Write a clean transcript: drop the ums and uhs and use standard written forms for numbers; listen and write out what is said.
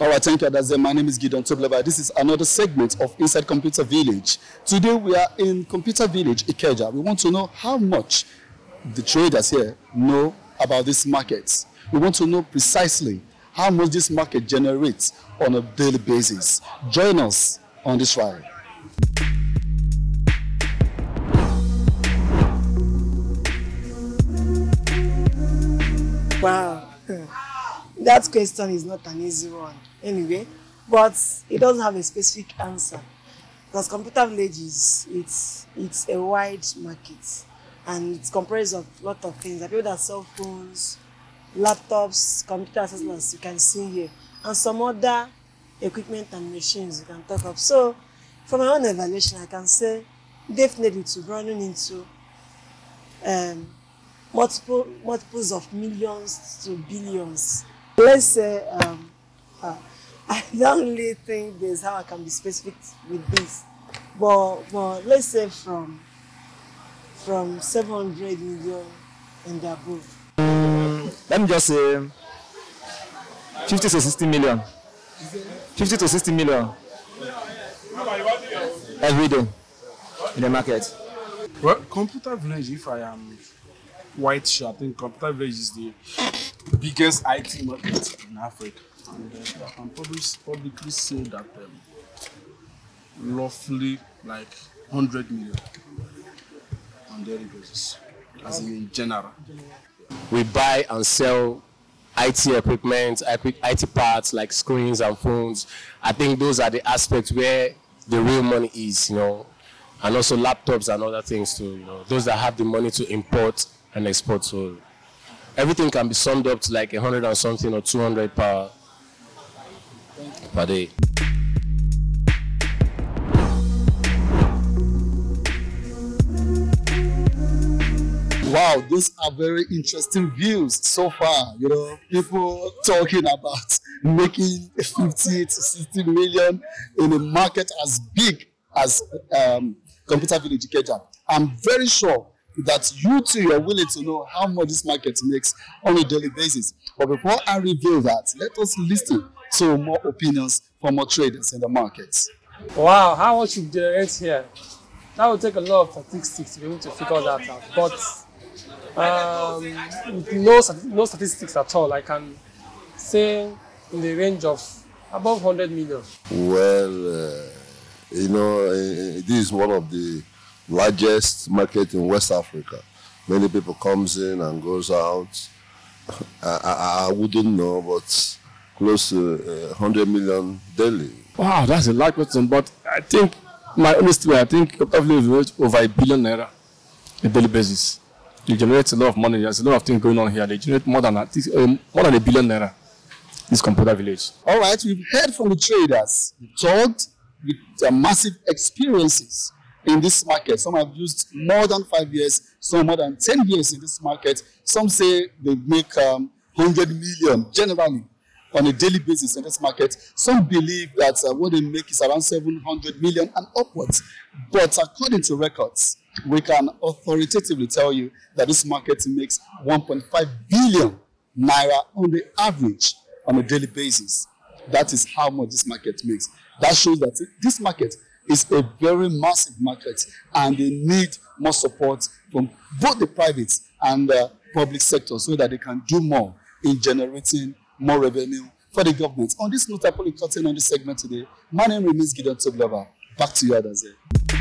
All right, thank you, Adaze. My name is Gideon Tobleba. This is another segment of Inside Computer Village. Today we are in Computer Village, Ikeja. We want to know how much the traders here know about this market. We want to know precisely how much this market generates on a daily basis. Join us on this ride. Wow, that question is not an easy one anyway, but it doesn't have a specific answer because Computer Village it's a wide market and it's comprised of a lot of things. There are people that sell phones, laptops, computer accessories you can see here, and some other equipment and machines you can talk of. So, from my own evaluation, I can say definitely to running into multiples of millions to billions. Let's say I don't really think there's how I can be specific with this, but let's say from 700 million and above. Let me just say 50 to 60 million. 50 to 60 million every day in the market. Well, Computer Village, if I am quite sure, I think Computer Village is the biggest IT market in Africa. And I can publicly say that roughly like 100 million on daily basis, as in general. We buy and sell IT equipment, IT parts like screens and phones. I think those are the aspects where the real money is, and also laptops and other things too, those that have the money to import and export. So everything can be summed up to like 100 and something or 200 per day. Wow, these are very interesting views so far. People talking about making 50 to 60 million in a market as big as Computer Village Ikeja. I'm very sure that you too are willing to know how much this market makes on a daily basis. But before I reveal that, let us listen to more opinions from more traders in the markets. Wow, how much you generate here? That would take a lot of statistics to be able to figure that out. But with no statistics at all, I can say in the range of above 100 million. Well, this is one of the largest market in West Africa. Many people comes in and goes out. I wouldn't know, but close to 100 million daily. Wow, that's a large question, but I think, my honest way, I think Computer Village over ₦1 billion on a daily basis. They generate a lot of money. There's a lot of things going on here. They generate more than ₦1 billion. This Computer Village. All right, we've heard from the traders. We talked with massive experiences in this market. Some have used more than 5 years, some more than 10 years in this market. Some say they make 100 million generally on a daily basis in this market. Some believe that what they make is around 700 million and upwards. But according to records, we can authoritatively tell you that this market makes 1.5 billion naira on the average on a daily basis. That is how much this market makes. That shows that this market is a very massive market and they need more support from both the private and public sector so that they can do more in generating more revenue for the government. On this note, I put a curtain on this segment today. My name remains Gideon Tobleba. Back to you, Adaze.